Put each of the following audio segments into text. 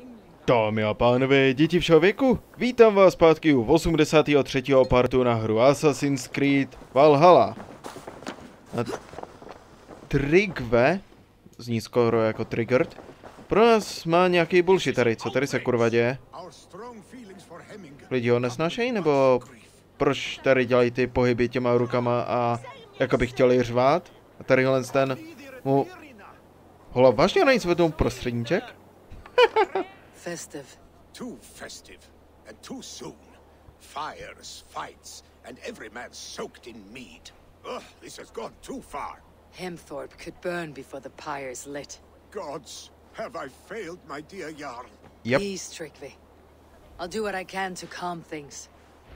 Dámy a pánové, děti všeho věku, vítám vás zpátky u 83. partu na hru Assassin's Creed Valhalla. Trigve, zní skoro jako Triggered, pro nás má nějaký bullshit tady, co tady se kurva děje? Lidi ho nesnášejí, nebo proč tady dělají ty pohyby těma rukama a jako by chtěli řvát? A tadyhle ten mu... Hola, vážně není světou prostředníček? Festive. Too festive, and too soon. Fires, fights, and every man soaked in mead. Ugh, this has gone too far. Hemthorpe could burn before the pyre's lit. Gods, have I failed my dear Jarl? Yep. Please, Strictly. I'll do what I can to calm things.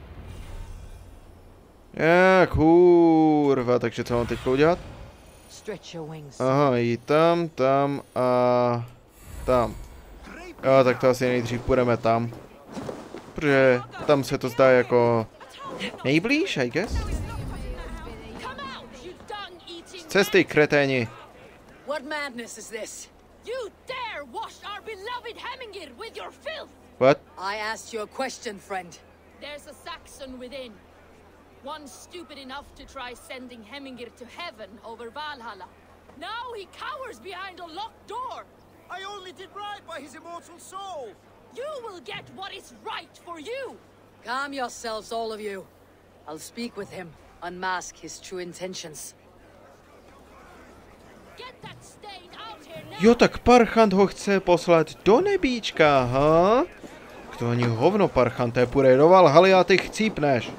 Kurva, takže co mám teď udělat? Stretch your wings. Aha, jít tam, tam a tam. Jo, tak to asi nejdřív půjdeme tam. Protože tam se to zdá jako nejblíž, I guess. Z cesty, kreténi. What madness is this? You dare wash our beloved Hemingir with your filth! What? I asked you a question, friend. There's a Saxon within. One stupid enough to try sending Hemingir to heaven over Valhalla. Now he cowers behind a locked door. I only did right by his immortal soul. You will get what is right for you. Calm yourselves, all of you. I'll speak with him, unmask his true intentions. Get that stain out here now. Jo, tak Parchant ho chce poslat do nebíčka, ha? To ani hovno, Parchante, půjde do Valhaly a ty chcípneš.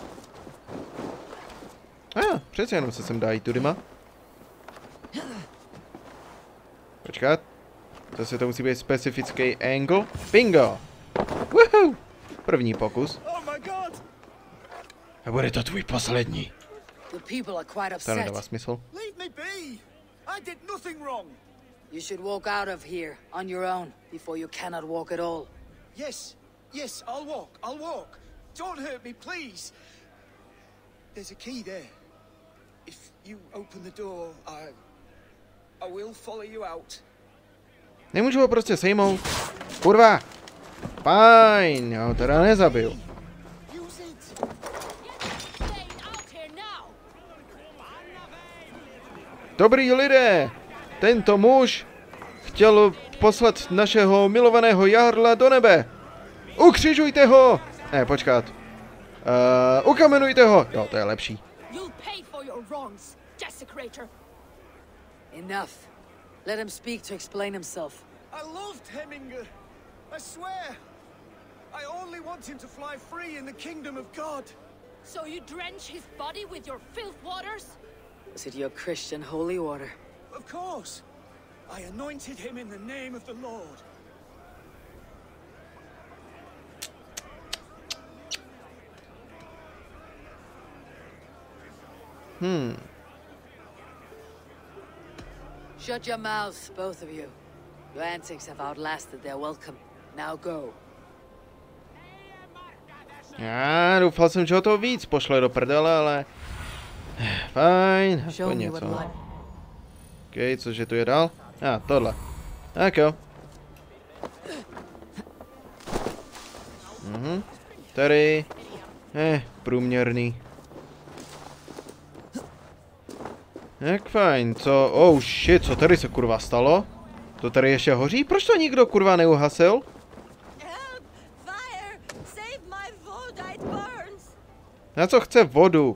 Přece jenom se sem dá jít tudyma. Počkat. Zase to musí být specifický angle. Bingo! Woohoo! První pokus. A bude to tvůj poslední. The people are quite To upset. nedává smysl. Leave me be. I did nothing wrong. You should walk out of here on your own before you cannot walk at all. Yes, yes, I'll walk. I'll walk. Don't hurt me, please. There's a key there. If you open the door, I will follow you out. Nemůžu ho prostě sejmout. Kurva! Fajn, já ho teda nezabiju. Use it. Stain out here now. Dobrý lidé! Tento muž chtěl poslat našeho milovaného jarla do nebe. Ukřižujte ho! Ne, počkat. Ukamenujte ho! Jo, to je lepší. You'll pay for your wrongs, desecrator. Enough. Let him speak to explain himself. I loved Heminger. I swear. I only want him to fly free in the kingdom of God. So you drench his body with your filth waters? Was it your Christian holy water? Of course. I anointed him in the name of the Lord. Shut your mouths, both of you. Your antics have outlasted their welcome. Now go. Já doufal jsem, že ho to víc pošle do prdele, ale... Fajn, Show aspoň me what něco. life. OK, cože tu je dál? Tohle. Tak jo. Tady. Průměrný. Jak fajn, co? Oh shit, co tady se kurva stalo? To tady ještě hoří? Proč to nikdo kurva neuhasil? Help! Fire! Save my wood, it burns! Na co chce vodu?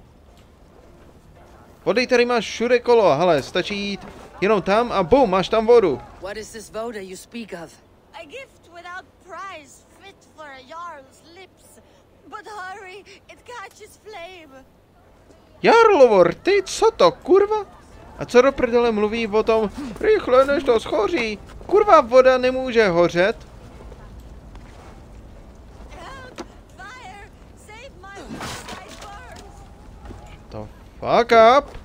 Vody tady máš všude kolo, hele, stačí jít jenom tam a bum, máš tam vodu. What is this voda you speak of? A gift without price, fit for a jarl's lips. But hurry, it catches flame. Jarlovor, ty, co to, kurva? A co do prdele mluví o tom, rychle než to schoří? Kurva, voda nemůže hořet. Help! Fire! Save my wood, it burns! To fuck up.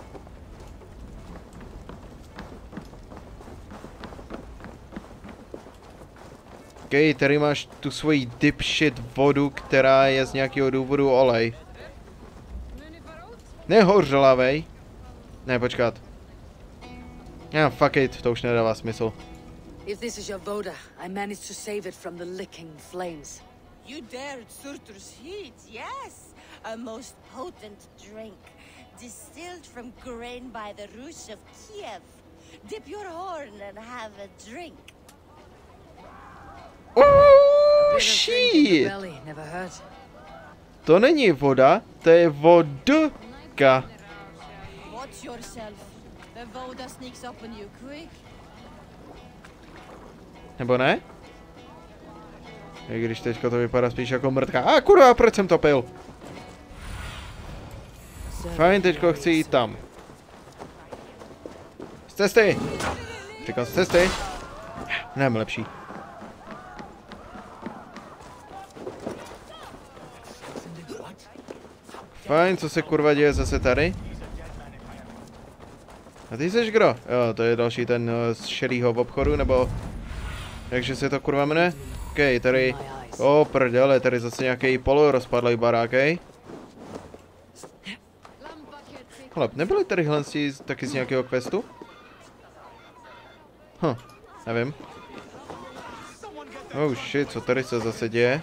OK, tady máš tu svoji dipshit vodu, která je z nějakého důvodu olej. Nehořlavej. Ne, počkat. Fuck it, to už nedává smysl. If this is your Voda, I managed to save it from the licking flames. You dared Surtur's heat, yes. A most potent drink, distilled from grain by the Rus of Kiev. Dip your horn and have a drink. Oh, Bitter drink in the shit! belly, never hurt. To není voda, to je vodka. Watch yourself. The Voda sneaks up on you quick. Nebo ne? I když teďka to vypadá spíš jako mrtka. A kurva, proč jsem to pil? Fajn, teďko chci jít tam. Z cesty! Říkám z cesty. Nevím, lepší. Fajn, co se kurva děje zase tady? A ty jsi kdo? Jo, to je další ten z šedýho v obchodu, nebo... Takže se to kurva jmenuje? OK, tady... O prdele, tady zase nějaký polorozpadlý barák, Chlap, nebyli tady hlenci taky z nějakého questu? Nevím. Oh shit, co tady se zase děje?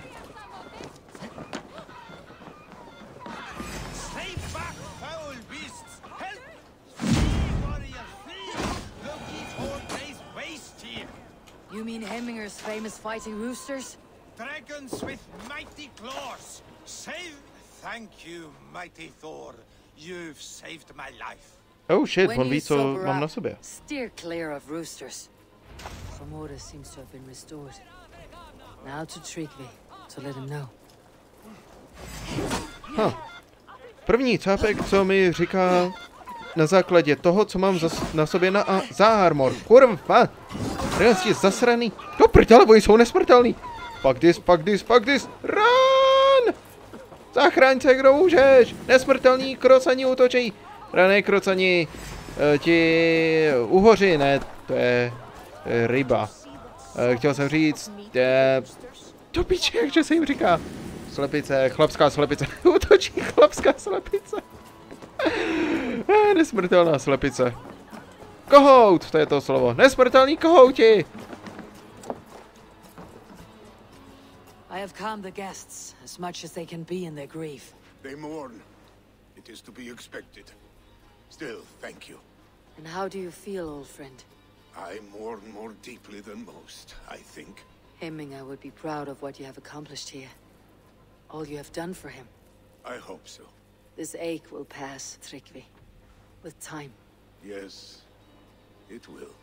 You mean Hemminger's famous fighting roosters? Dragons with mighty claws. Thank you, mighty Thor. You've saved my life. Oh shit, When on you ví, co sober mám na up, sobě. steer clear of roosters. Promoda seems to have been restored. Now to Trigvi, to let him know. První cápek, co mi říká na základě toho, co mám na sobě za armor. Kurva! Realsti zasraný. Do prdele, oni jsou nesmrtelný. Fuck this. Run! Zachraň se, kdo můžeš. Nesmrtelní krocani útočí. Rané krocani ti uhoři, ne, to je ryba. Chtěl jsem říct, to piče, jakže se jim říká. Slepice, chlapská slepice. Útočí chlapská slepice. Nesmrtelná slepice. Kohout, to je to slovo. Nesmrtelný kohouti. I have calmed the guests as much as they can be in their grief. They mourn. It is to be expected. Still, thank you. And how do you feel, old friend? I mourn more deeply than most, I think. Hemminger would be proud of what you have accomplished here. All you have done for him. I hope so. This ache will pass, Trigvi. With time. Yes, it will.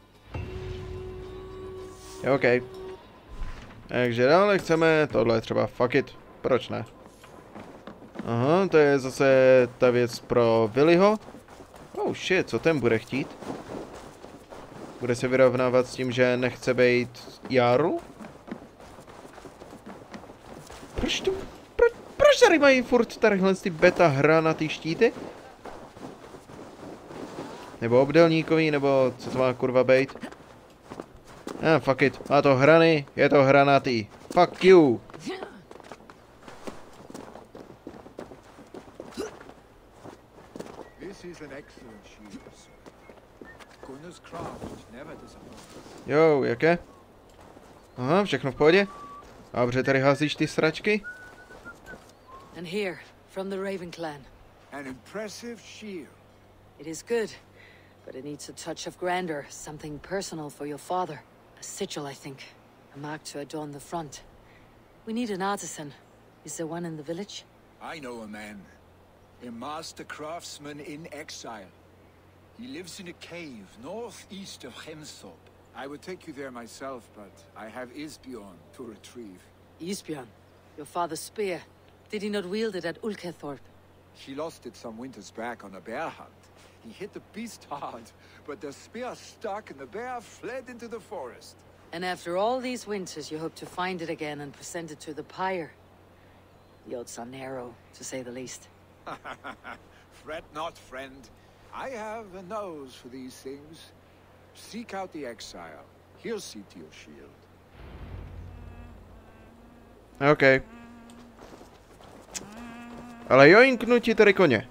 OK. Takže dále chceme tohle třeba fuck it. Proč ne? Aha, to je zase ta věc pro Willyho. Oh shit, co ten bude chtít? Bude se vyrovnávat s tím, že nechce být Jarl? Proč tady mají furt tadyhle ty beta hranatý štíty? Nebo obdelníkový, nebo co to má kurva bejt? Fuck it, má to hrany, je to hranatý. Fuck you! This is an excellent shield, sir. Gunnar's craft never disappoints. Jo, jaké? Aha, všechno v pohodě. Dobře, tady házíš ty sračky? And here, from the Raven clan. An impressive shield. It is good, but it needs a touch of grandeur, something personal for your father. A sigil, I think. A mark to adorn the front. We need an artisan. Is there one in the village? I know a man. A master craftsman in exile. He lives in a cave northeast of Hemthorpe. I would take you there myself, but I have Isbjorn to retrieve. Isbjorn, your father's spear. Did he not wield it at Ulkethorpe? He lost it some winters back on a bear hunt. He hit the beast hard, but the spear stuck and the bear fled into the forest. And after all these winters, you hope to find it again and present it to the pyre. The odds are narrow, to say the least. Fret not, friend. I have a nose for these things. Seek out the exile. He'll see to your shield. OK. Ale joinknu ti tady koně.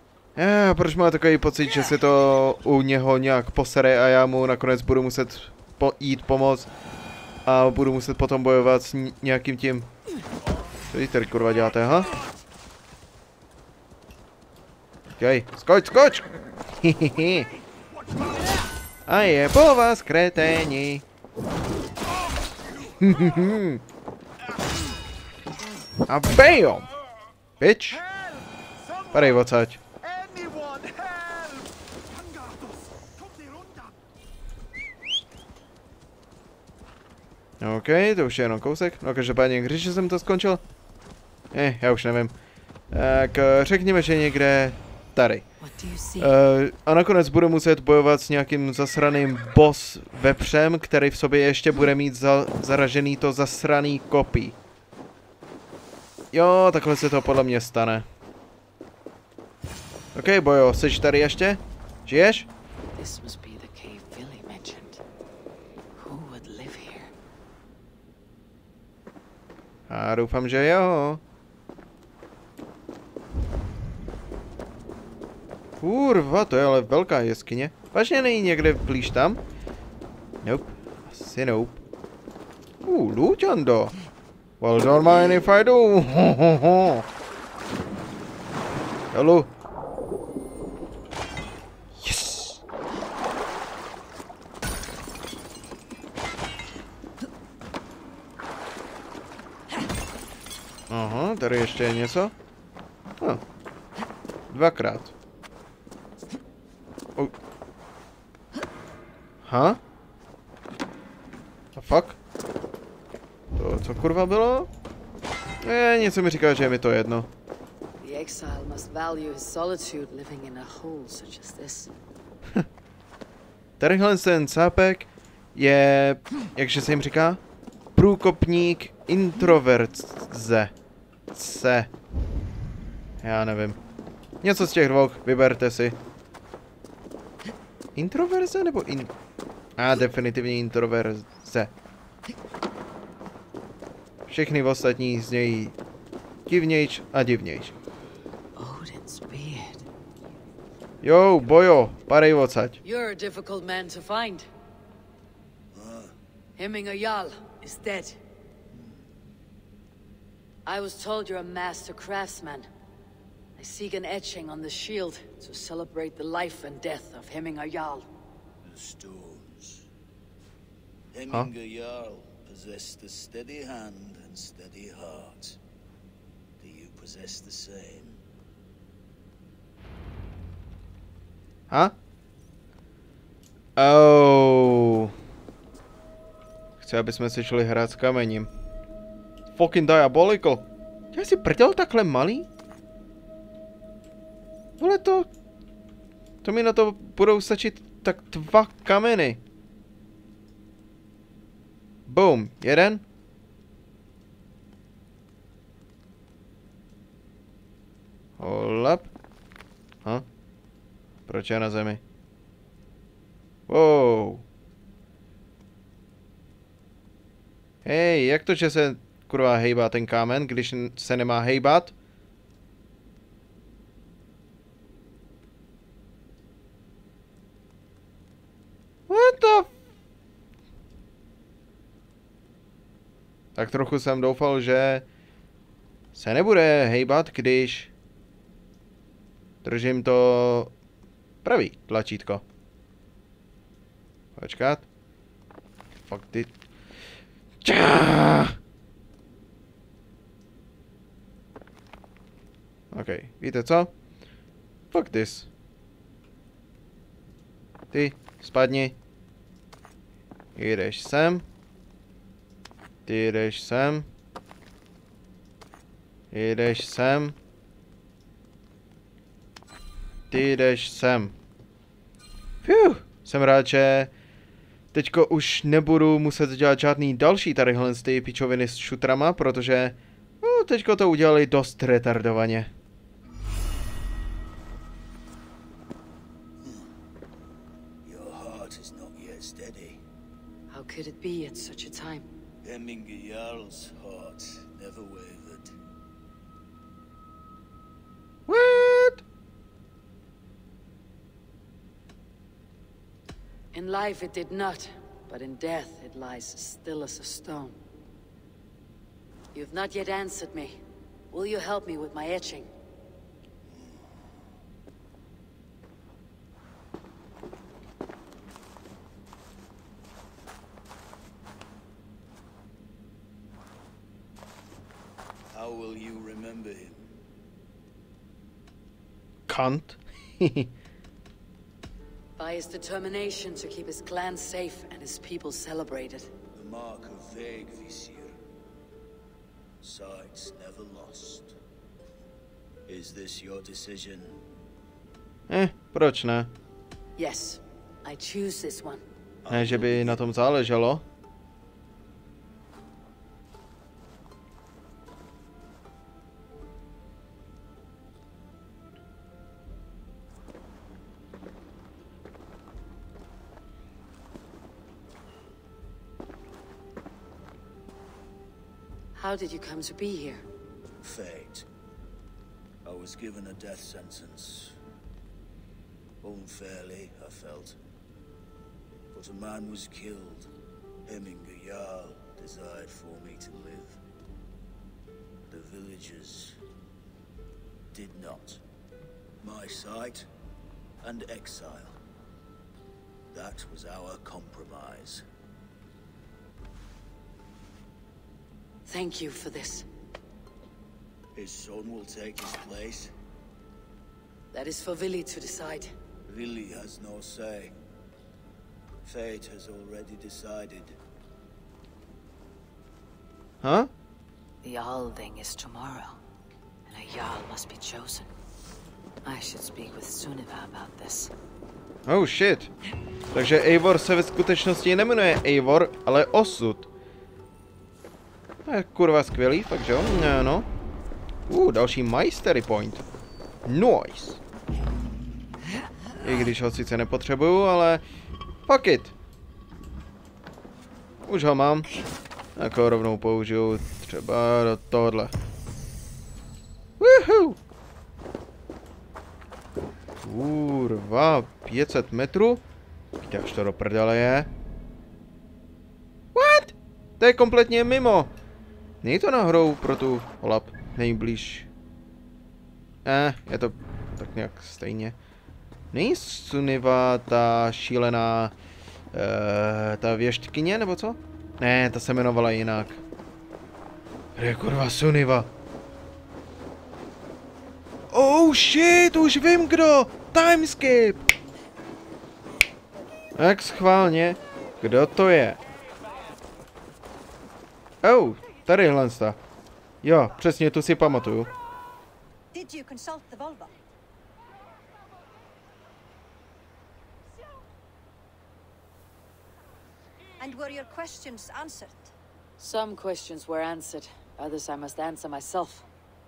Proč má takový pocit, že si to u něho nějak posere a já mu nakonec budu muset jít pomoct a budu muset potom bojovat s nějakým tím... Co vy tady kurva děláte, ha? Okej, skoč! Hihihi. A je po vás, kreténi. A bejom! Bitch! Padej odsaď. OK, to už je jenom kousek. No každopádně, když jsem to skončil? Já už nevím. Tak řekněme, že někde tady. A nakonec budu muset bojovat s nějakým zasraným boss vepřem, který v sobě ještě bude mít zaražený to zasraný kopí. Jo, takhle se to podle mě stane. OK, bojo, jsi tady ještě? Žiješ? A doufám, že jo. Kurva, to je ale velká jeskyně. Vážně není někde blíž tam? Nope. Asi nope. Luťando. Well, don't mind if I do. Hello. Yes. Aha, tady ještě je něco. Dvakrát. Ha? A fuck? To co kurva bylo? Něco mi říká, že je mi to jedno. The exile must value his solitude living in a hole such as this. Tadyhle ten cápek je, jakže se jim říká, průkopník introverze. Já nevím. Něco z těch dvou, vyberte si. Introverze nebo definitivně introverze. Všechny ostatní znějí divnějš a divnějš. Jo, bojo, padej odsaď. You're a difficult man to find. Hemminger Jarl is dead. I was told you're a master craftsman. I seek an etching on the shield to celebrate the life and death of Hemminger Jarl. The stones. Hemminger Jarl possessed a steady hand and steady heart. Do you possess the same? Ha? Oh. Chci, aby jsme si šli hrát s kamením. Fucking diabolical. Já si prdel takhle malý? Vole to mi na to budou stačit tak 2 kameny. Boom, 1. Hold up. Ha? Proč je na zemi? Wow. Hej, jak to, že se kurva hejbá ten kámen, když se nemá hejbat? What the... Tak trochu jsem doufal, že se nebude hejbat, když držím to pravý tlačítko. Počkat. Fuck ty... OK, víte co? Fuck this. Ty, spadni. Jdeš sem. Ty jdeš sem. Jdeš sem. Ty jdeš sem. Jsem rád, že teďko už nebudu muset dělat žádný další tadyhle z ty pičoviny s šutrama, protože teďko to udělali dost retardovaně. Your heart is not yet steady. How could it be at such a time? Hemminger Jarl's heart never wavered. What? In life it did not. but in death it lies still as a stone. You've not yet answered me. Will you help me with my etching? How will you remember him? Kant. By his determination to keep his clan safe and his people celebrated. The mark of Vegvisir. Sights never lost. Is this your decision? Proč ne? Yes, I choose this one. Ne, že by na tom záleželo. How did you come to be here? Fate. I was given a death sentence. Unfairly, I felt. But a man was killed. Hemminger Jarl desired for me to live. The villagers did not. My sight and exile. That was our compromise. Thank you for this. His son will take his place. That is for Vili to decide. Vili has no say. Fate has already decided. Huh? The Althing is tomorrow, and a Jarl must be chosen. I should speak with Sunniva about this. Oh shit. Takže Eivor se ve skutečnosti nemenuje Eivor, ale Osud. To je kurva skvělý, fakt že jo? No. Další Mastery Point. Nice. I když ho sice nepotřebuju, ale fuck it. Už ho mám. Tak ho rovnou použiju třeba do tohohle. Woohoo! Kurva, 500 metrů? Kde až to do prdele je? What? To je kompletně mimo. Není to náhodou pro tu lab nejblíž? Je to tak nějak stejně. Není Sunniva ta šílená ta věštkyně, nebo co? Ne, ta se jmenovala jinak. Kde je kurva Sunniva? Oh shit, už vím kdo! Timeskip! Tak schválně, kdo to je? Oh, tadyhle sta. Jo, přesně tu si pamatuju. Did you consult the Volva? And were your questions answered? Some questions were answered. Others I must answer myself.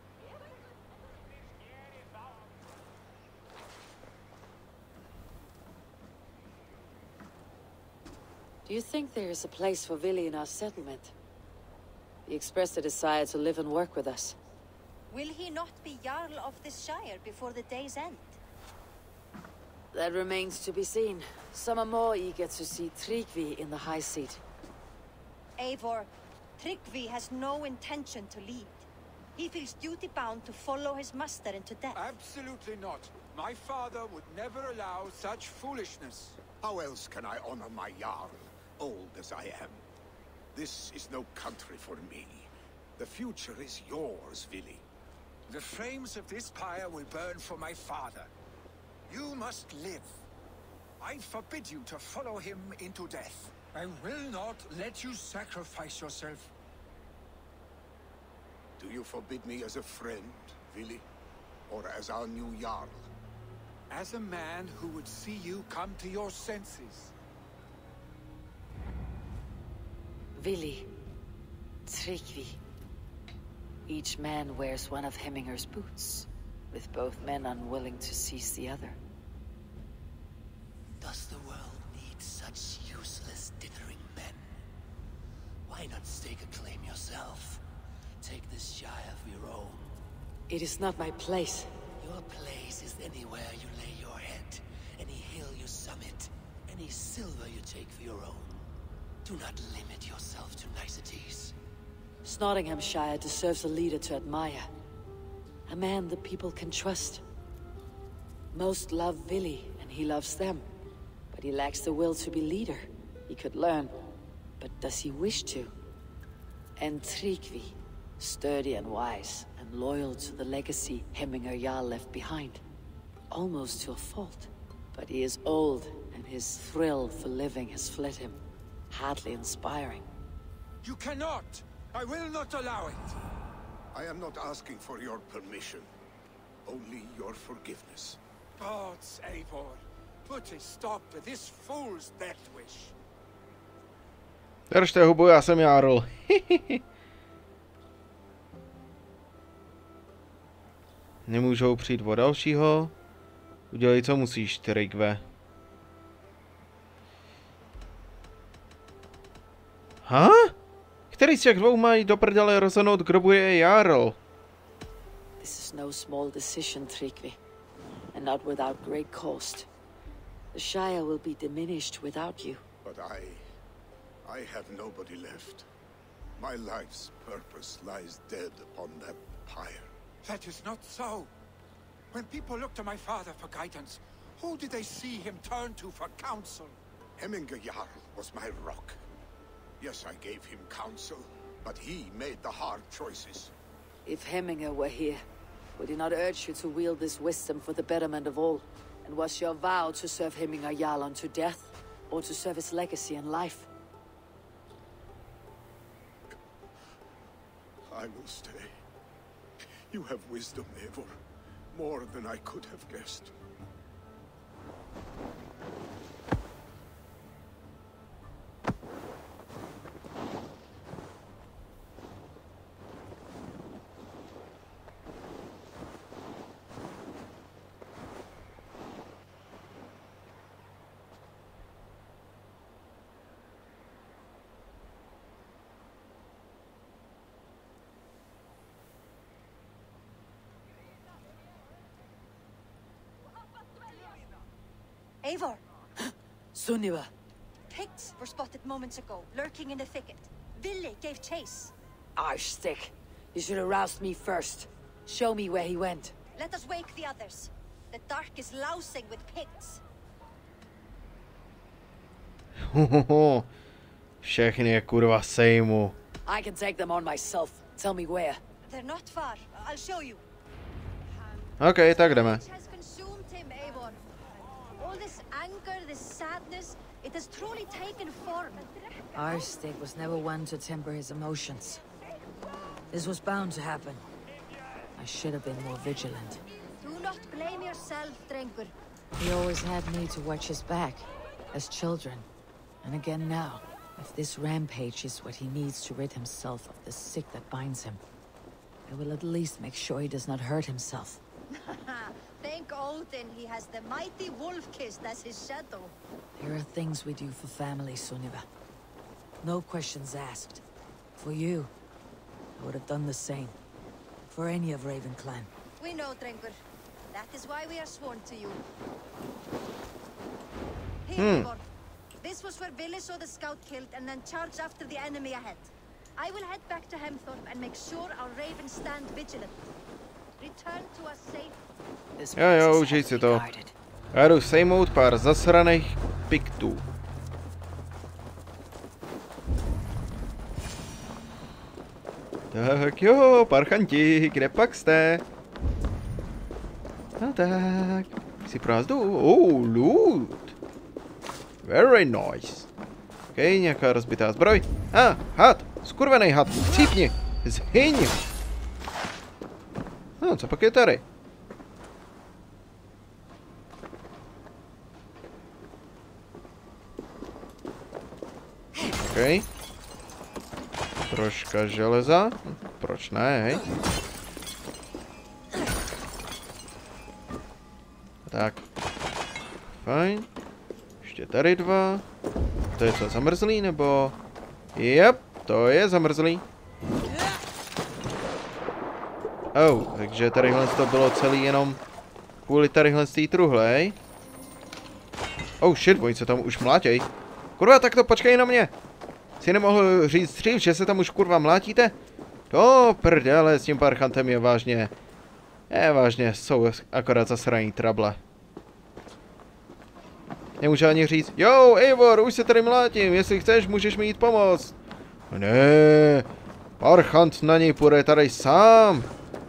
Do you think there is a place for Vili in our settlement? He expressed a desire to live and work with us. Will he not be Jarl of this shire before the day's end? That remains to be seen. Some are more eager to see Tryggvi in the high seat. Eivor, Tryggvi has no intention to lead. He feels duty-bound to follow his master into death. Absolutely not. My father would never allow such foolishness. How else can I honor my Jarl, old as I am? This is no country for me. The future is yours, Vili. The flames of this pyre will burn for my father. You must live. I forbid you to follow him into death. I will not let you sacrifice yourself. Do you forbid me as a friend, Vili? Or as our new Jarl? As a man who would see you come to your senses. Vili, Tryggvi. Each man wears one of Hemminger's boots, with both men unwilling to seize the other. Does the world need such useless, dithering men? Why not stake a claim yourself? Take this shire of your own. It is not my place. Your place is anywhere you lay your head, any hill you summit, any silver you take for your own. Do not limit yourself to niceties. Nottinghamshire deserves a leader to admire. A man the people can trust. Most love Vili, and he loves them. But he lacks the will to be leader. He could learn. But does he wish to? And Tryggvi, sturdy and wise, and loyal to the legacy Hemminger Jarl left behind. Almost to a fault. But he is old, and his thrill for living has fled him. Hardly inspiring. You cannot! I will not allow it! I am not asking for your permission. Only your forgiveness. Gods, Eivor, put a stop to this fool's death wish. Držte hubu, já jsem Jarl. Nemůžou přijít o dalšího. Udělej, co musíš, Tryggve. Ha? Který z těch dvou mají do prdele rozhodnout, kdo bude Jarl? This is no small decision, Tryggvi. And not without great cost. The Shire will be diminished without you. But I have nobody left. My life's purpose lies dead upon that pyre. That is not so. When people look to my father for guidance, who did they see him turn to for counsel? Hemminger Jarl was my rock. Yes, I gave him counsel, but he made the hard choices. If Hemminger were here, would he not urge you to wield this wisdom for the betterment of all? And was your vow to serve Hemminger Jarl unto death, or to serve his legacy in life? I will stay. You have wisdom, Eivor. More than I could have guessed. Eivor, Sunniva! Picts were spotted moments ago, lurking in the thicket. Vili gave chase. Arstick! You should have roused me first. Show me where he went. Let us wake the others. The dark is lousing with Picts. Všechny je kurva sejmu. I can take them on myself. Tell me where. They're not far. I'll show you. OK, tak jdeme. Which has consumed him, Eivor. All this anger, this sadness, it has truly taken form. Arstick was never one to temper his emotions. This was bound to happen. I should have been more vigilant. Do not blame yourself, Drengur. He always had me to watch his back, as children. And again now, if this rampage is what he needs to rid himself of the sick that binds him, I will at least make sure he does not hurt himself. Thank Odin he has the mighty Wolf-Kissed as his shadow. There are things we do for family, Sunniva. No questions asked. For you, I would have done the same. For any of Raven Clan. We know, Drengur. That is why we are sworn to you. Here, Eivor. This was where Vili saw the scout killed and then charged after the enemy ahead. I will head back to Hemthorpe and make sure our ravens stand vigilant. Return to us safe. This Jo, jo, place is užij si heavily to. guarded. Já jdu sejmout pár zasraných piktů. Tak jo, parchanti, kde pak jste? No tak, si pro nás jdu. Oh, loot. Very nice. OK, nějaká rozbitá zbroj. Had, skurvený had, chcípni, zhyň. No, co pak je tady? OK. Troška železa. Proč ne, hej? Tak. Fajn. Ještě tady dva. To je co, zamrzlý, nebo... Jep, to je zamrzlý. Oh, takže tadyhle to bylo celý jenom kvůli tadyhle z té truhlej. Oh shit, oni se tam už mlátěj. Kurva, tak to počkej na mě. Si nemohl říct dřív, že se tam už kurva mlátíte? To prdele, s tím parchantem je vážně. Jsou akorát zasraný trable. Nemůže ani říct, jo, Eivor, už se tady mlátím, jestli chceš, můžeš mi jít pomoct. Ne, parchant na něj půjde tady sám.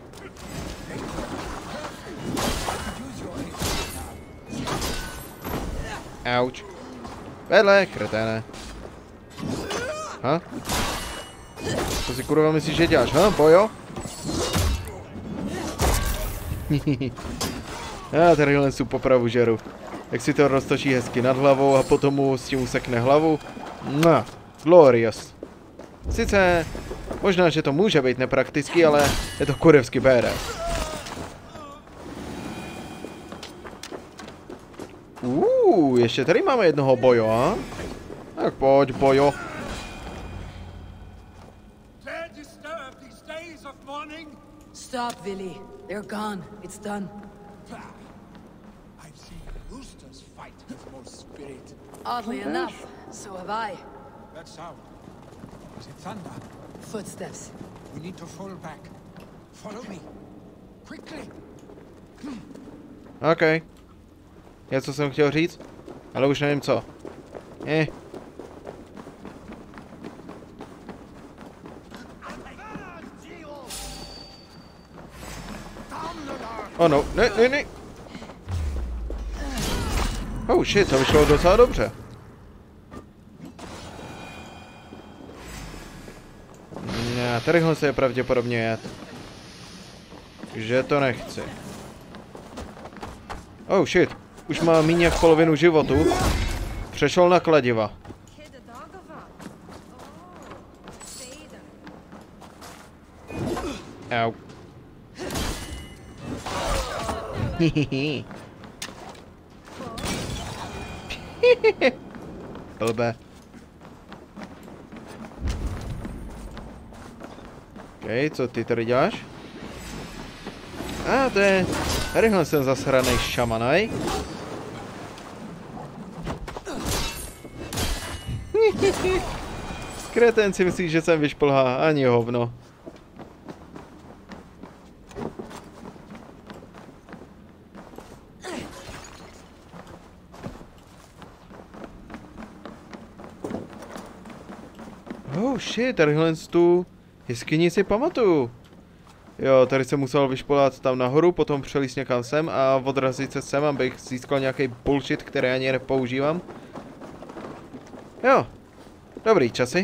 Auč. Vedle, kreténe. Ha? Co si kurva myslíš, že děláš, ha, bojo? Já tadyhle tu popravu žeru. Jak si to roztočí hezky nad hlavou a potom mu s tím usekne hlavu. No, glorious. Sice, možná, že to může být nepraktický, ale je to kurevsky badass. Ještě tady máme jednoho bojo, a? Tak pojď, bojo. Stop, Vili. They're gone. It's done. I've seen roosters fight with more spirit. Oddly enough, so have I. That sound. Was it thunder? Footsteps. We need to fall back. Follow me. Quickly. OK. Něco jsem chtěl říct, ale už nevím co. Oh no, ne. Oh shit, to vyšlo docela dobře. Tadyhle se je pravděpodobně jet. Že to nechci. Oh shit, už má míň jak polovinu životu. Přešel na kladiva. Au. Blbé. OK, co ty tady děláš? To je... Tadyhle jsem zasranej šamanaj. Kreten si myslí, že jsem vyšplhá, ani hovno. Oh shit, tadyhle tu jeskyni si pamatuju. Jo, tady jsem musel vyšpolat tam nahoru, potom přelíst někam sem a odrazit se sem, abych získal nějaký bullshit, který ani nepoužívám. Jo, dobrý časy.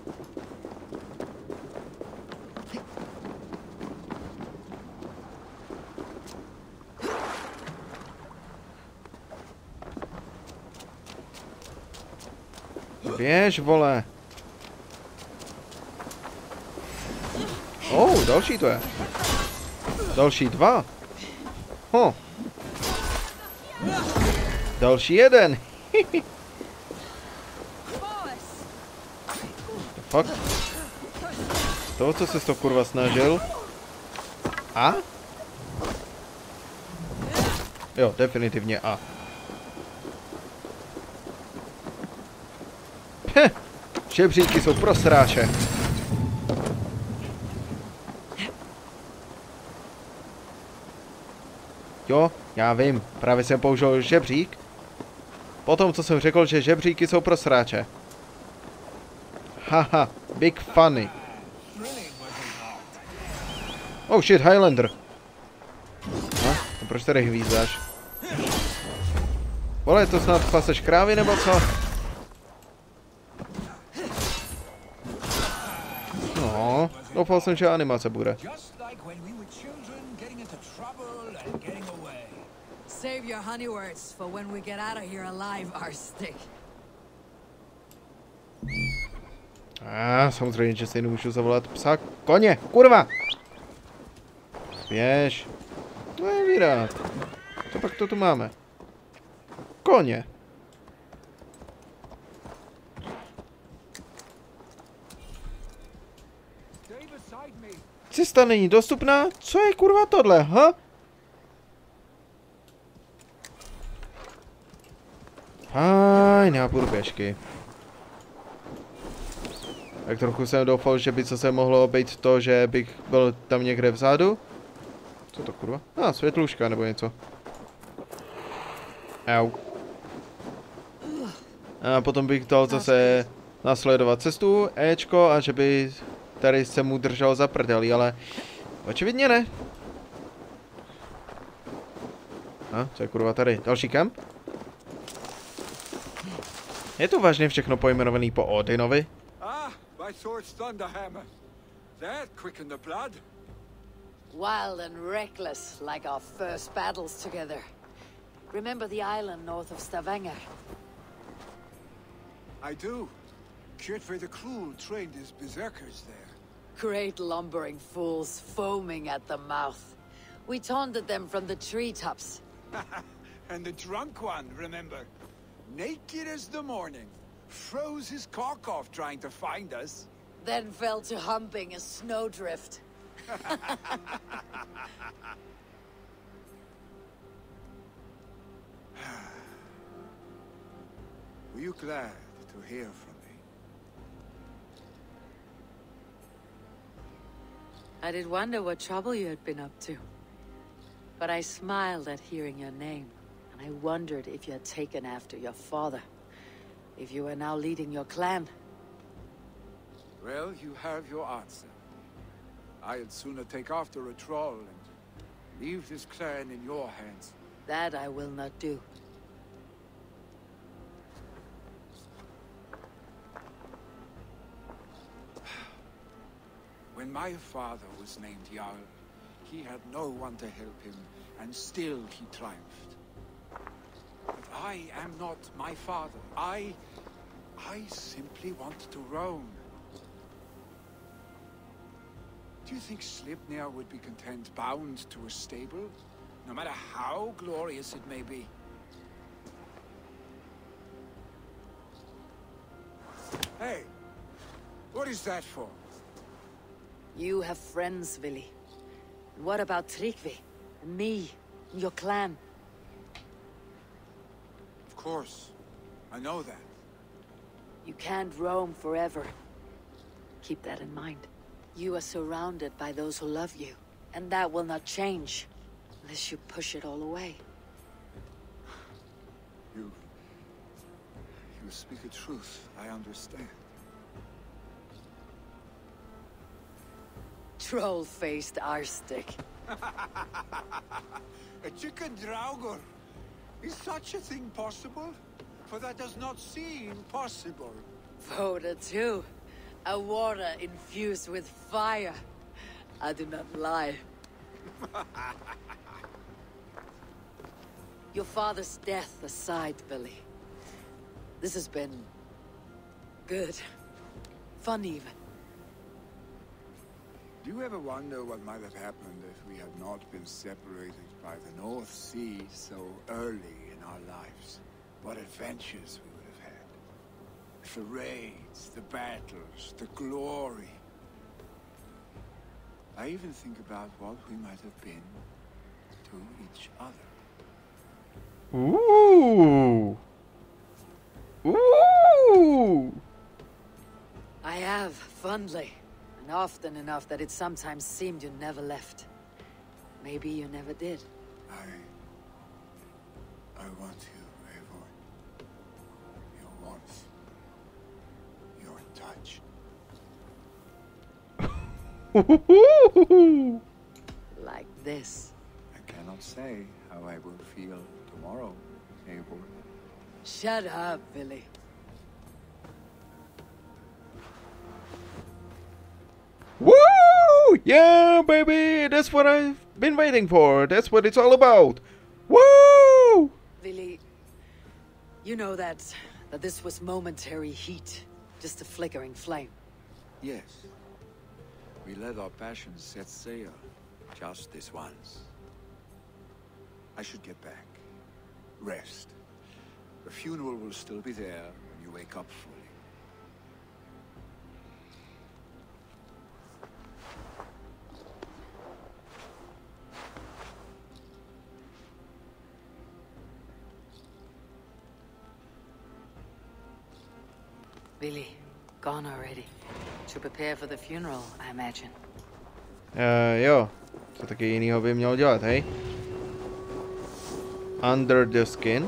Běž, vole. Další to je. Další 2. Další 1. Fuck. To, co se to kurva snažil. A? Jo, definitivně A. Žebříky jsou pro sráče. Jo, já vím, právě jsem použil žebřík. Potom, co jsem řekl, že žebříky jsou pro sráče. Haha, big funny. Oh shit, Highlander. Proč tady hvízdáš? Vole, to snad paseš krávy nebo co? No, doufal jsem, že animace bude. Save your honey words for when we get out of here alive, Arstick. Samozřejmě, že si nemůžu zavolat psa koně, kurva! Běž. No je vyrád. Co pak to tu máme? Koně. Cesta není dostupná? Co je kurva tohle, ha? Fajn, já půjdu pěšky. Tak trochu jsem doufal, že by se mohlo být to, že bych byl tam někde vzadu. Co to kurva? Světluška nebo něco. Au. A potom bych dal zase nasledovat cestu, Ečko, a že by tady se mu držel za prdeli, ale očividně ne. Co je kurva tady? Další kemp? Je to vážně všechno pojmenovaný po Odinovi? My sword's Thunderhammer. That quickened the blood. Wild and reckless, like our first battles together. Remember the island north of Stavanger? I do. Kjotve the Cruel trained his berserkers there. Great lumbering fools, foaming at the mouth. We taunted them from the treetops. And the drunk one, remember? Naked as the morning. Froze his cock off trying to find us. Then fell to humping a snowdrift. Were you glad to hear from me? I did wonder what trouble you had been up to. But I smiled at hearing your name, and I wondered if you had taken after your father. If you were now leading your clan. Well, you have your answer. I'd sooner take after a troll and leave this clan in your hands. That I will not do. When my father was named Jarl, he had no one to help him, and still he triumphed. But I am not my father. I simply want to roam. Do you think Sleipnir would be content bound to a stable, no matter how glorious it may be? Hey, what is that for? You have friends, Vili. And what about Tryggvi? And me? And your clan? Of course. I know that. You can't roam forever. Keep that in mind. You are surrounded by those who love you. And that will not change. Unless you push it all away. You speak the truth. I understand. Troll-faced Arstick. A chicken Draugr. Is such a thing possible? For that does not seem possible. Voda too. A water infused with fire. I do not lie. Your father's death aside, Billy. This has been... good. Fun even. Do you ever wonder what might have happened if we had not been separated by the North Sea so early in our lives? What adventures we would have had. The raids, the battles, the glory. I even think about what we might have been to each other. Ooh. Ooh. I have, fondly. And often enough that it sometimes seemed you never left. Maybe you never did. I want you, Eivor. Your warmth. Your touch. Like this. I cannot say how I will feel tomorrow, Eivor. Shut up, Billy. Woo! Yeah, baby! That's what I've been waiting for. That's what it's all about. Woo! Billy, you know that this was momentary heat. Just a flickering flame. Yes. We let our passions set sail. Just this once. I should get back. Rest. The funeral will still be there when you wake up fully. Billy, gone already. To prepare for the funeral, I imagine. Jo. Co taky jinýho by měl dělat, hej? Under the skin.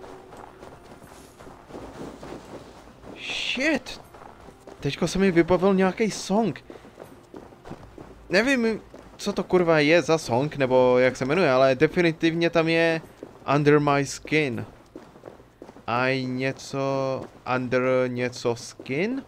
Shit! Teďko se mi vybavil nějaký song. Nevím, co to kurva je za song, nebo jak se jmenuje, ale definitivně tam je Under My Skin. A něco... Under něco skin?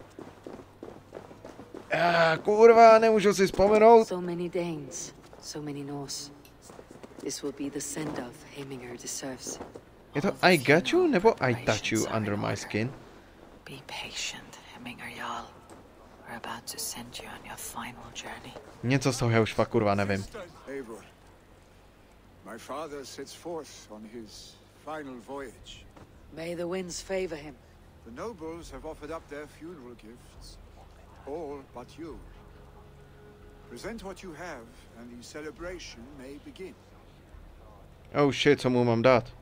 Kurva, nemůžu si vzpomenout. So many Danes, so many Norse. This will be the send-off Heminger deserves. Je to I got you, nebo I touch you under my skin? Be patient, Heminger Jarl. We're about to send you on your final journey. Něco z toho já už fakt kurva nevím. Eivor, my father sets forth on his final voyage. May the winds favor him. The nobles have offered up their funeral gifts. All but you. Present what you have, and the celebration may begin. Oh shit, co mu mám dát?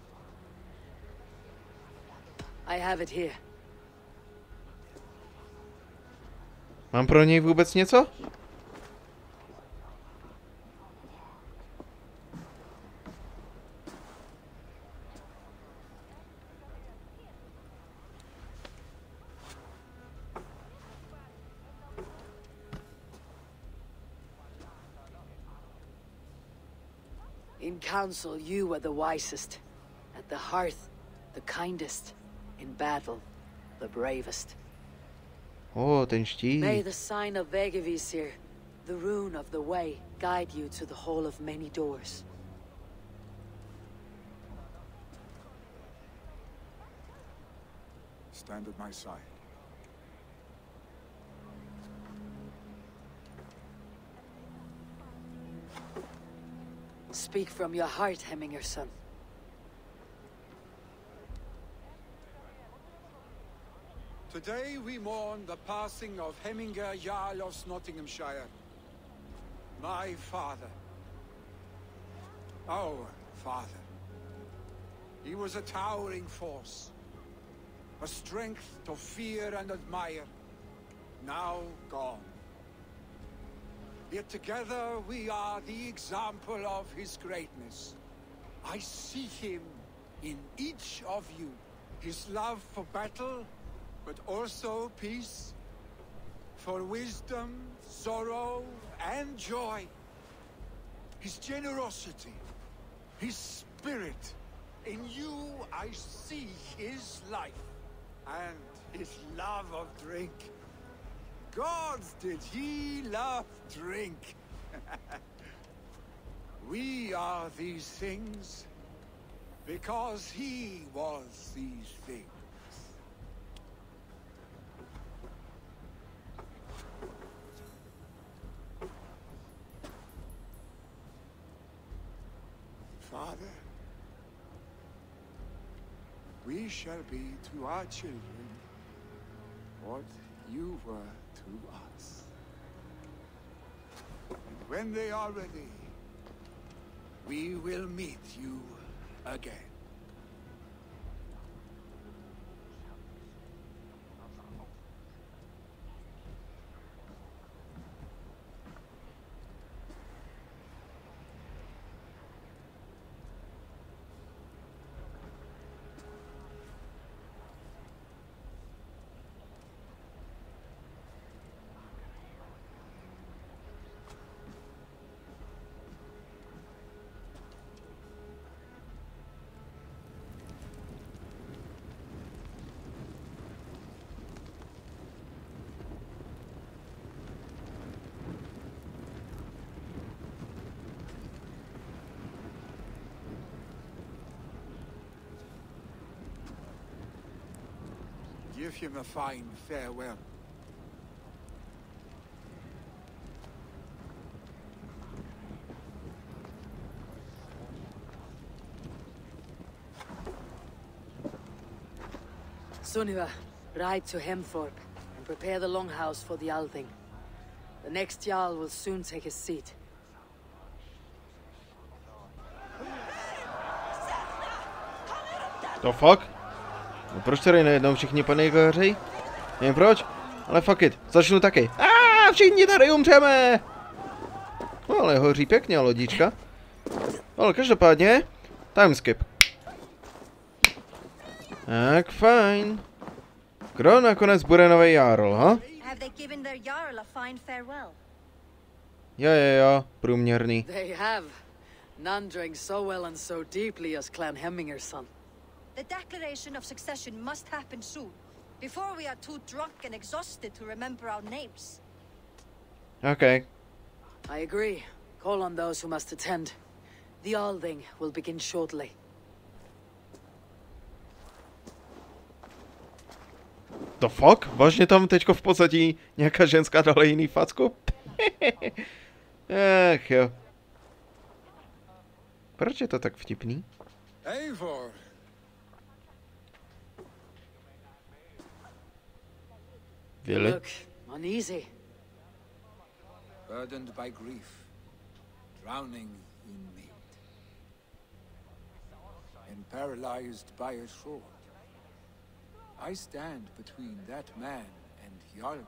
I have it here. Mám pro něj vůbec něco? In council, you were the wisest. At the hearth, the kindest. In battle, the bravest. Oh, ten štít. May the sign of Vegevisir, the rune of the way, guide you to the hall of many doors. Stand at my side. Speak from your heart, Heminger, son. Today we mourn the passing of Heminger Jarl of Nottinghamshire. My father. Our father. He was a towering force. A strength to fear and admire. Now gone. Yet together we are the example of his greatness. I see him in each of you. His love for battle, but also peace. For wisdom, sorrow, and joy. His generosity, his spirit. In you I see his life. And his love of drink. Gods, did he love drink? We are these things because he was these things. Father, we shall be to our children what you were to us. And when they are ready, we will meet you again. Give him a fine farewell. Sunniva, ride to Hemthorpe and prepare the longhouse for the Althing. The next Jarl will soon take his seat. To fuck? No proč tady najednou všichni panikaři? Nevím proč? Ale fuck it, začnu taky. Všichni tady umřeme! No, ale hoří pěkně lodička. Ale každopádně, timeskip. Tak fajn. Kdo nakonec bude nový jarl, ha? Jo, průměrný. They have. None drank so well and so deeply as Clan Hemminger's son. The declaration of succession must happen soon, before we are too drunk and exhausted to remember our names. Okay. I agree. Call on those who must attend. The Alding will begin shortly. The fuck? Vážně tam teďko v podstatí nějaká ženská dala jiný facku? Ach jo. Proč je to tak vtipný? Eivor! Really? Look, uneasy. Burdened by grief, drowning in mead, and paralyzed by a sword. I stand between that man and Jarl.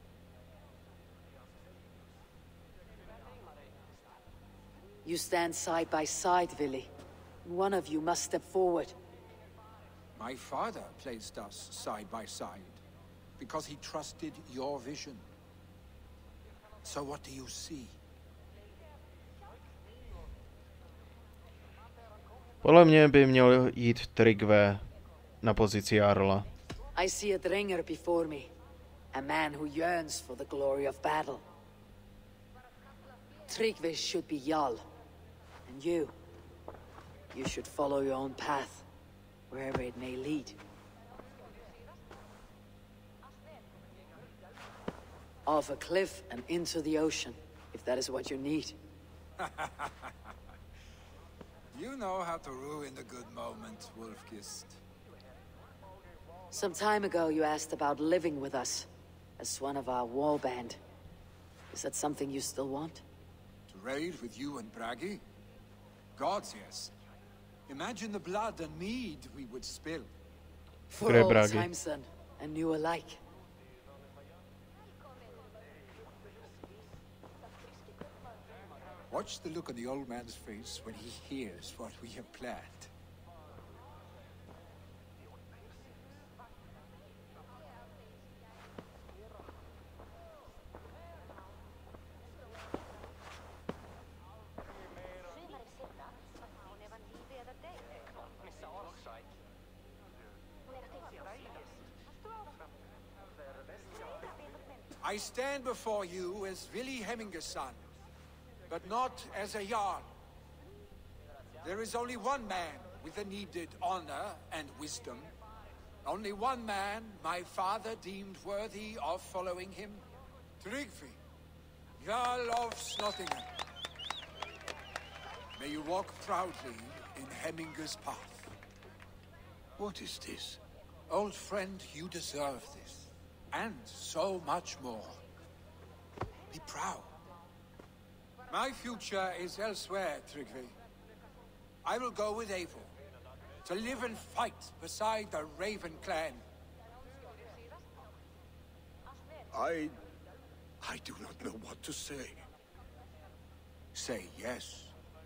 You stand side by side, Vili. One of you must step forward. My father placed us side by side because he trusted your vision. So what do you see? Podle mě by měl jít Tryggve na pozici jarla. I see a Dringer before me. A man who yearns for the glory of battle. Tryggve should be Jarl. And you should follow your own path, wherever it may lead. Off a cliff and into the ocean, if that is what you need. You know how to ruin a good moment, Wolfkist. Some time ago you asked about living with us, as one of our war band. Is that something you still want? To raid with you and Bragi? Gods, yes. Imagine the blood and mead we would spill. For old times then, and new alike. Watch the look on the old man's face when he hears what we have planned. I stand before you as Vili Hemminger's son, but not as a Jarl. There is only one man with the needed honor and wisdom. Only one man my father deemed worthy of following him. Tryggvi, Jarl of Snottingham. May you walk proudly in Hemminger's path. What is this? Old friend, you deserve this. And so much more. Be proud. My future is elsewhere, Tryggvi. I will go with Eivor, to live and fight beside the Raven clan. I do not know what to say. Say yes.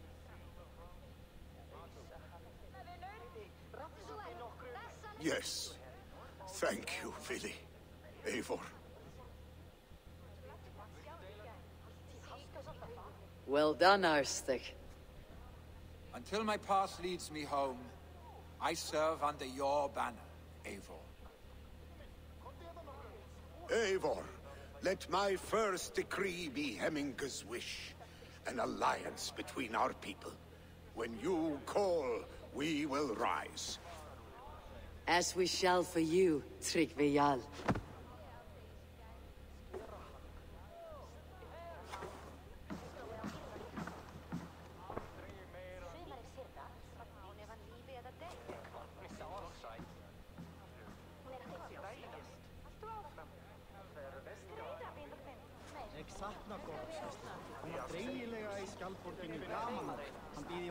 Yes. Thank you, Vili. Eivor. Well done, Arstig. Until my path leads me home, I serve under your banner, Eivor. Eivor, let my first decree be Hemminger's wish. An alliance between our people. When you call, we will rise. As we shall for you, Tryggve Jarl.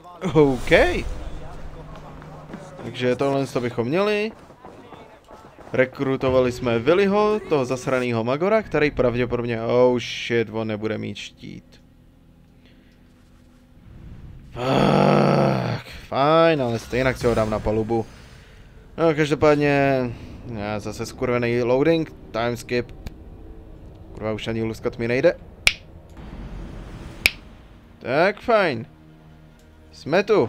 OK. Takže tohle to bychom měli. Rekrutovali jsme Willyho, toho zasranýho Magora, který pravděpodobně... Oh shit, on nebude mít štít. Fajn, ale stejně si ho dám na palubu. No, každopádně... Zase skurvený loading, timeskip. Kurva, už ani luskat mi nejde. Tak, fajn. Jsme tu.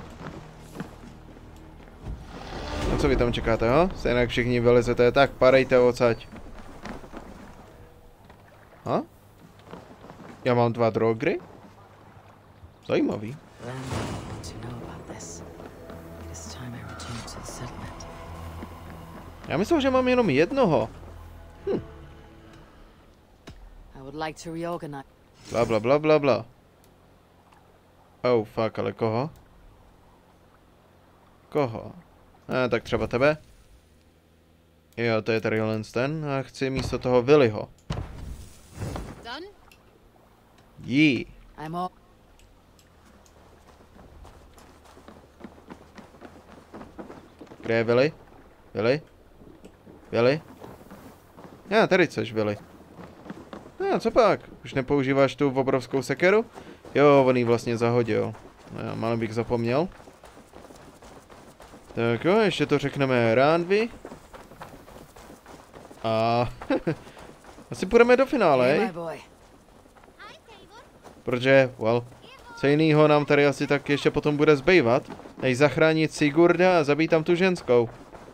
No co vy tam čekáte, ho? Stejně jak všichni vylezete, tak padejte odsaď. Ha? Já mám 2 drogry? Zajímavý. Já myslel, že mám jenom jednoho. Bla bla bla bla bla. Oh fuck, ale koho? Koho? Tak třeba tebe. Jo, to je tady ten a chci místo toho Willyho. Jí. Kde je Willy? Willy? Willy? Já, tady chceš, Willy. Co pak? Už nepoužíváš tu obrovskou sekeru? Jo, on ji vlastně zahodil. Já malem bych zapomněl. Tak jo, ještě to řekneme Randvi. A asi půjdeme do finále, protože, well, co jinýho nám tady asi tak ještě potom bude zbývat, než zachránit Sigurda a zabít tam tu ženskou.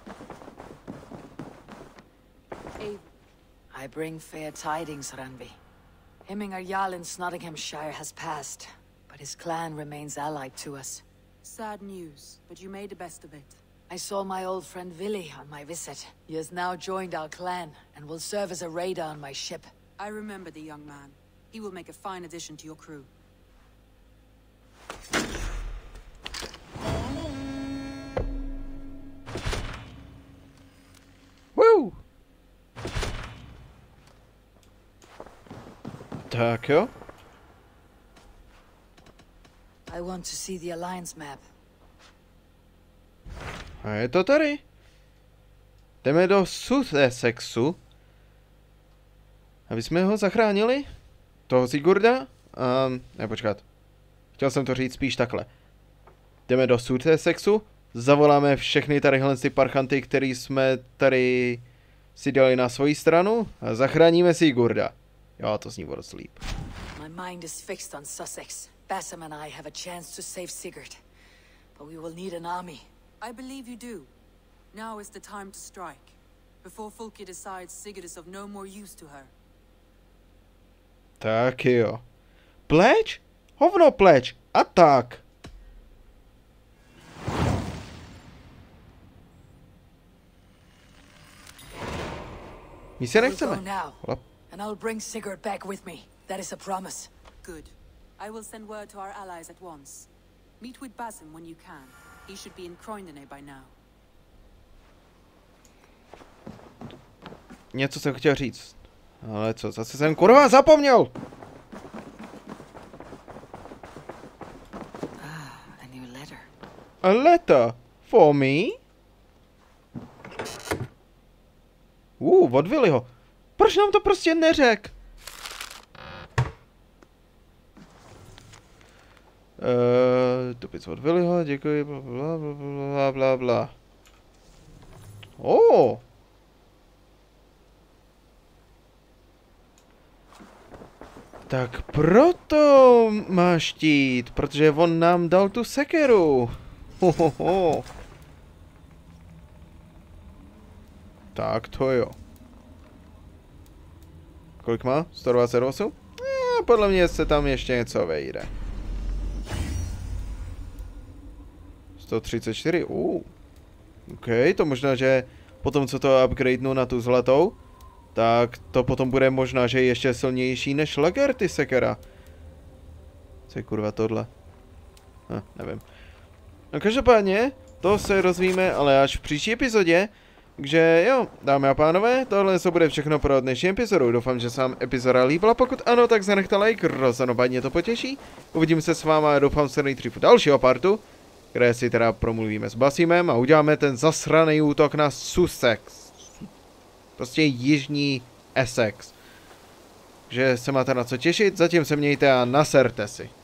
I bring fair tidings, Randvi. Hemminger Jarl in Nottinghamshire has passed, but his clan remains allied to us. Sad news, but you made the best of it. I saw my old friend Willy on my visit. He has now joined our clan and will serve as a raider on my ship. I remember the young man. He will make a fine addition to your crew. Woo! Tak jo. I want to see the Alliance map. A je to tady. Jdeme do Sussexu. Aby jsme ho zachránili? Toho Sigurda? Ne, počkat. Chtěl jsem to říct spíš takhle. Jdeme do Sussexu, zavoláme všechny tadyhle ty parchanty, který jsme tady si dali na svoji stranu a zachráníme Sigurda. Jo, to zní dost líp. My mind is fixed on Sussex. Basim and I have a chance to save Sigurd. But we will need an army. I believe you do. Now is the time to strike. Before Fulke decides Sigurd is of no more use to her. Tak jo. Pleč? Hovno pleč. A tak. My se nechceme. And I'll bring Sigurd back with me. That is a promise. Good. I will send word to our allies at once. Meet with Basim when you can. He should be in Croydon by now. Něco jsem chtěl říct. Ale co, zase jsem kurva zapomněl! A new letter. A letter? For me? Od Willyho. Proč nám to prostě neřek? Dopis od Willyho, děkuji, bla bla bla bla bla. Tak proto má štít, protože on nám dal tu sekeru. Tak to jo. Kolik má? 128? Podle mě se tam ještě něco vejde. 134, OK, to možná, že potom co to upgradenu na tu zlatou, tak to potom bude možná, že je ještě silnější než Lagerty sekera. Co je kurva tohle? Nevím. No každopádně, to se rozvíme, ale až v příští epizodě. Takže jo, dámy a pánové, tohle se bude všechno pro dnešní epizodu. Doufám, že se vám epizoda líbila, pokud ano, tak zanechte like, rozhodně to potěší. Uvidím se s váma, doufám se nejdřív u dalšího partu, kde si teda promluvíme s Basimem a uděláme ten zasraný útok na Sussex. Prostě jižní Essex. Že se máte na co těšit, zatím se mějte a naserte si.